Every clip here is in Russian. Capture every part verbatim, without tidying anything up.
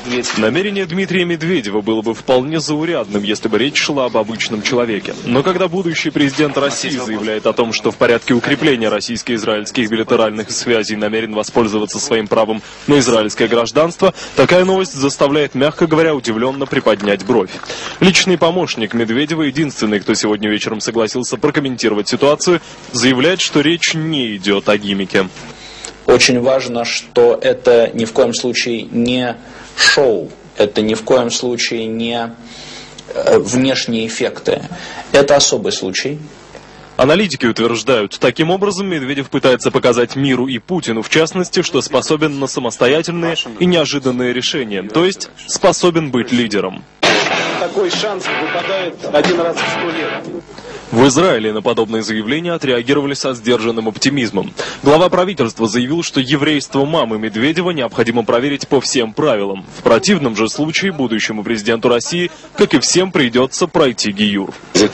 Намерение Дмитрия Медведева было бы вполне заурядным, если бы речь шла об обычном человеке. Но когда будущий президент России заявляет о том, что в порядке укрепления российско-израильских билатеральных связей намерен воспользоваться своим правом на израильское гражданство, такая новость заставляет, мягко говоря, удивленно приподнять бровь. Личный помощник Медведева, единственный, кто сегодня вечером согласился прокомментировать ситуацию, заявляет, что речь не идет о гиммике. Очень важно, что это ни в коем случае не шоу, это ни в коем случае не внешние эффекты. Это особый случай. Аналитики утверждают, таким образом Медведев пытается показать миру и Путину, в частности, что способен на самостоятельные и неожиданные решения, то есть способен быть лидером. Такой шанс выпадает один раз в сто лет. В Израиле на подобные заявления отреагировали со сдержанным оптимизмом. Глава правительства заявил, что еврейство мамы Медведева необходимо проверить по всем правилам. В противном же случае будущему президенту России, как и всем, придется пройти гиюр.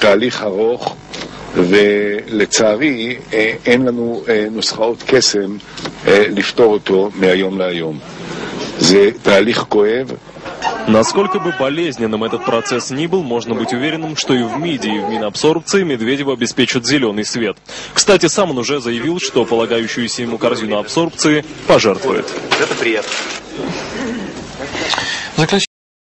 ולצערי אין לנו נוסחאות קסם לפתור אותו מהיום להיום. זה תהליך כואב. Насколько бы болезненным этот процесс ни был, можно быть уверенным, что и в МИДе, и в Минабсорбции Медведеву обеспечат зеленый свет. Кстати, сам он уже заявил, что полагающуюся ему корзину абсорбции пожертвует. Это приятно.